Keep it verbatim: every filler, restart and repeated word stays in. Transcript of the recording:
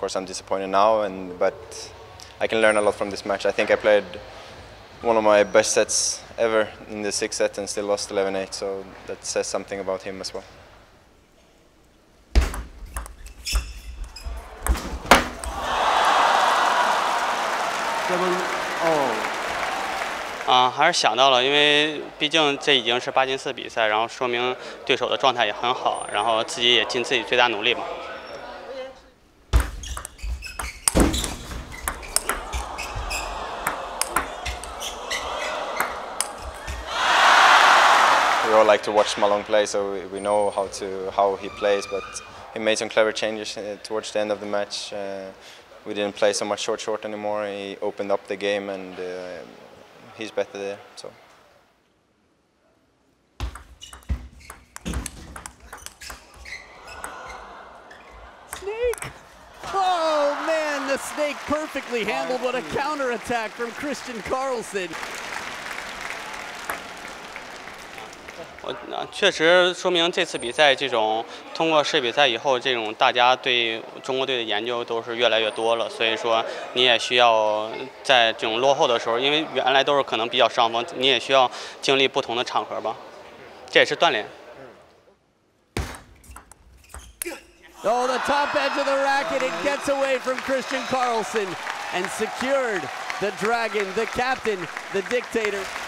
course, I'm disappointed now, and but I can learn a lot from this match. I think I played one of my best sets ever in the sixth set and still lost eleven eight, so that says something about him as well. Oh. 啊，还是想到了，因为毕竟这已经是八进四比赛，然后说明对手的状态也很好，然后自己也尽自己最大努力嘛。 We all like to watch Malone play, so we know how to how he plays. But he made some clever changes towards the end of the match. Uh, we didn't play so much short short anymore. He opened up the game, and uh, he's better there. So. Snake! Oh man, the snake perfectly handled. What a counterattack from Kristian Karlsson. 我确实说明这次比赛这种通过世界比赛以后，这种大家对中国队的研究都是越来越多了。所以说你也需要在这种落后的时候，因为原来都是可能比较上风，你也需要经历不同的场合吧，这也是锻炼。 Oh, the top edge of the racket, it gets away from Kristian Karlsson and secured the dragon, the captain, the dictator.